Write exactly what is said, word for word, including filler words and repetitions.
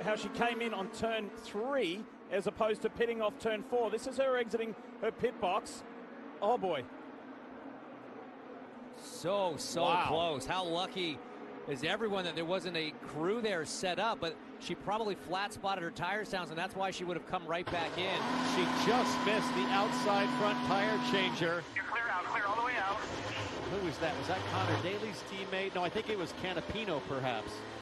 how she came in on turn three as opposed to pitting off turn four. This is her exiting her pit box. Oh, boy. So, so wow. close. How lucky is everyone that there wasn't a crew there set up, but she probably flat spotted her tire sounds, and that's why she would have come right back in. She just missed the outside front tire changer. You're clear out, clear all the way out. Who was that? Was that Connor Daly's teammate? No, I think it was Canapino, perhaps.